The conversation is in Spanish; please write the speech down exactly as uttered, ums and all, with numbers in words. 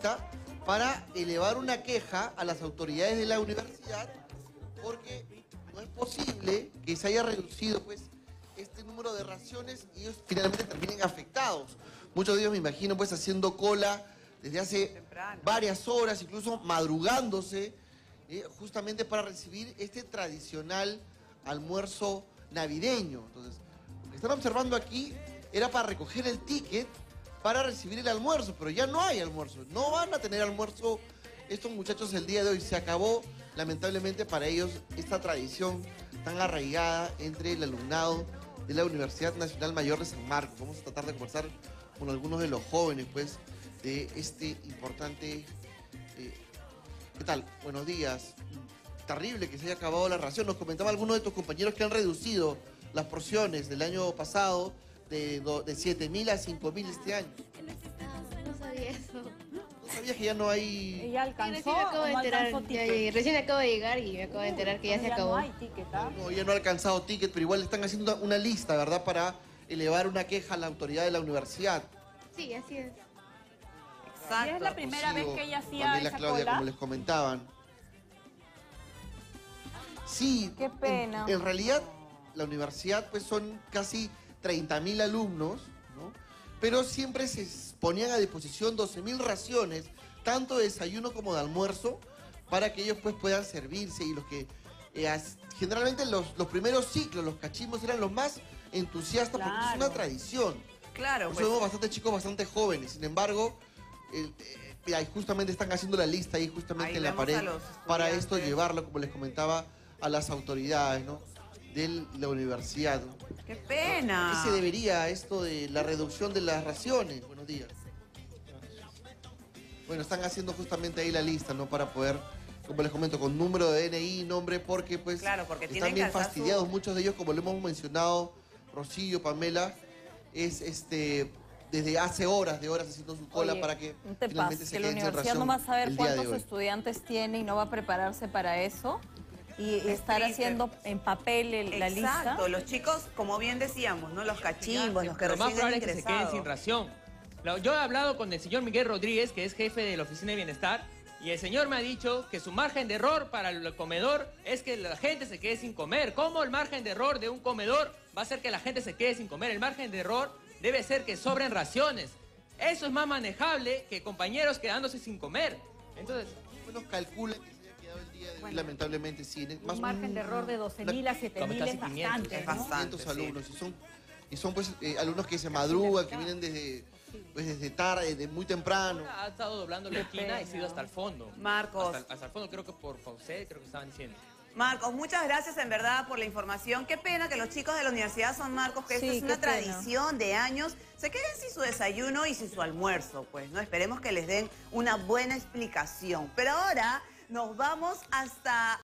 lista para elevar una queja a las autoridades de la universidad porque no es posible que se haya reducido pues este número de raciones y ellos finalmente terminen afectados. Muchos de ellos, me imagino, pues haciendo cola desde hace Temprano. varias horas, incluso madrugándose, eh, justamente para recibir este tradicional almuerzo navideño. Entonces, lo que están observando aquí era para recoger el ticket para recibir el almuerzo, pero ya no hay almuerzo. No van a tener almuerzo estos muchachos el día de hoy. Se acabó, lamentablemente, para ellos esta tradición tan arraigada entre el alumnado de la Universidad Nacional Mayor de San Marcos. Vamos a tratar de conversar con algunos de los jóvenes, pues, de este importante... Eh, ¿Qué tal? Buenos días. Terrible que se haya acabado la ración. Nos comentaba algunos de tus compañeros que han reducido las porciones del año pasado de, de siete mil a cinco mil este año. No sabía eso. ¿No sabías que ya no hay...? ¿Ella Sí, alcanzó recién me acabo de o no enterar. alcanzó Ya ticket? llegué. Recién acabo de llegar y me acabo de enterar que ya se acabó. no hay ticket, ¿ah? No, ya no ha alcanzado ticket, pero igual están haciendo una, una lista, ¿verdad? Para elevar una queja a la autoridad de la universidad. Sí, así es. ¿Y es la primera vez que ella hacía Pamela, esa Claudia, cola? como les comentaban. Sí. Qué pena. En, en realidad, la universidad pues son casi treinta mil alumnos, ¿no? Pero siempre se ponían a disposición doce mil raciones, tanto de desayuno como de almuerzo, para que ellos pues puedan servirse. Y los que eh, as- generalmente los, los primeros ciclos, los cachimbos, eran los más entusiastas porque es una Claro. tradición. Claro, Por pues. eso vemos bastante chicos, bastante jóvenes. Sin embargo, el- eh, mira, y justamente están haciendo la lista ahí justamente Ahí en la vemos a pared los para estudiantes. esto llevarlo, como les comentaba, a las autoridades, ¿no? De la universidad, ¿no? ¡Qué pena! ¿Qué se debería esto de la reducción de las raciones? Buenos días. Bueno, están haciendo justamente ahí la lista, ¿no? Para poder, como les comento, con número de D N I, nombre, porque pues Claro, porque tienen están que bien alzar su- fastidiados. Muchos de ellos, como lo hemos mencionado, Rocío, Pamela, es este desde hace horas de horas haciendo su cola Oye, para que no te finalmente pases, se que la queden sin universidad ración no va a saber el día de cuántos hoy. estudiantes tiene y no va a prepararse para eso. Y Es estar triste. haciendo en papel el- la lista. Exacto, los chicos, como bien decíamos, ¿no? Los cachimbos, los que Lo más recién han probable es que se queden ingresado. sin ración. Lo- Yo he hablado con el señor Miguel Rodríguez, que es jefe de la Oficina de Bienestar, y el señor me ha dicho que su margen de error para el comedor es que la gente se quede sin comer. ¿Cómo el margen de error de un comedor va a hacer que la gente se quede sin comer? El margen de error debe ser que sobren raciones. Eso es más manejable que compañeros quedándose sin comer. Entonces, Menos calculen que se haya quedado el día de hoy, lamentablemente sí. Más Un margen de error de doce mil a siete mil casi es quinientos, bastante, es ¿no? bastante. quinientos sí. alumnos y son y son pues eh, alumnos que se madrugan, que vienen desde pues desde tarde, desde muy temprano. ha estado doblando la esquina y se ha ido hasta el fondo. Marcos. Hasta, hasta el fondo, creo que por Faucet, creo que estaban diciendo. Marcos, muchas gracias en verdad por la información. Qué pena que los chicos de la Universidad San Marcos, que Sí, esta es una qué pena. tradición de años, se queden sin su desayuno y sin su almuerzo, pues, ¿no? Esperemos que les den una buena explicación. Pero ahora nos vamos hasta